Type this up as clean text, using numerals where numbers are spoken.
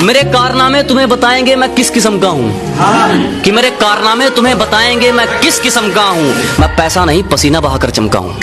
मेरे कारनामे तुम्हें बताएंगे मैं किस किस्म का हूँ, कि मेरे कारनामे तुम्हें बताएंगे मैं किस किस्म का हूँ। मैं पैसा नहीं पसीना बहाकर चमका हूँ।